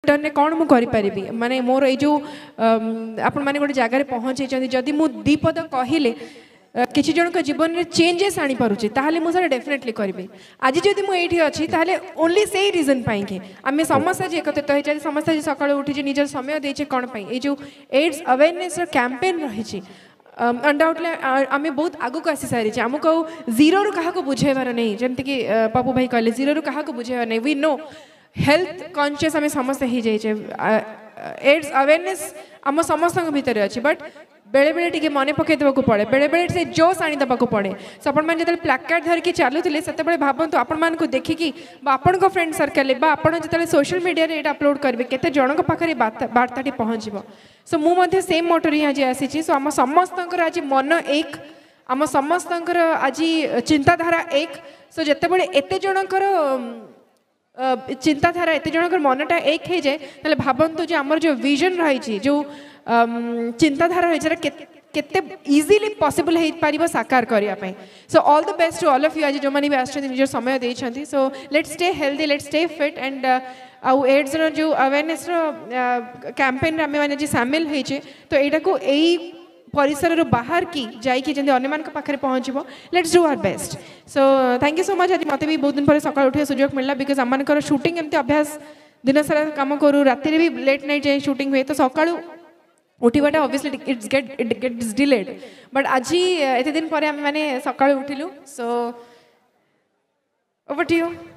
return कौन मुझे करी माने मोर ये जो आपण मैंने गोटे जगार पहुँचे जदि मु दीपद कहले किसी जन जीवन में चेंजेस आनी पारुची ताहले मुझे डेफिनेटली करी आज जदि मुझे अच्छी ताहले ओनली से रिजन पाई आम समस्त आज एकत्रित होती समस्त आज सकाळु उठी निजर समय देचे कौन ये जो एड्स अवेयरनेस कैंपेन रही अनडाउटली आम बहुत आगक आसी सारी आमको जीरो रु क्या बुझेबार नहीं जमती कि पप्पू भाई कहले जीरो रु क्या बुझेबार नहीं वी नो हेल्थ कॉन्शियस आम समस्त हो जाइए एड्स अवेयरनेस आम समस्त भितर अच्छी बट बेले बेले टिके मन पकई देवाक पड़े बेले बेले से जोश आनी देवाक पड़े सो आपण मैंने जो प्लाकार्ड धरिकी चलुले से भावतु आपण मानक देखिकी आपण फ्रेंड सर्कल जो सोशल मीडिया रे अपलोड करेंगे केते जन पाखे वार्ताटी पहुँचो सो मुझे सेम मोटर ही आज आसी सो आम समस्त आज मन एक आम समस्त आज चिंताधारा एक सो जिते एत जनकर चिंताधारा एत जनकर मनटा एक हो जाए भावतु जो आमर जो विजन रही जो चिंताधारा रही केते इजीली पॉसिबल हो पार साकार करने so all the best to all of you आज जो मैंने भी आस निज समय देते so let's stay healthy let's stay fit and our AIDS जो अवेयरनेस कैंपेन आम मैंने सामिल होइछे तो यहाँ को यही परिसर बाहर की जाइए जमी अन्य पाखे पहुँचो let's do our best so thank you so much आज मत भी बहुत दिन पर सकाळ उठा सुजोग मिलला बिकज आम शूटिंग एमती अभ्यास दिन सारा कम करूँ राति भी लेट नाइट जाए शूटिंग हुए तो सकाळु उठवाटा obviously it gets delayed but आज एत दिन पर आम मैंने सकाळु उठिलु सो ओवर टू यू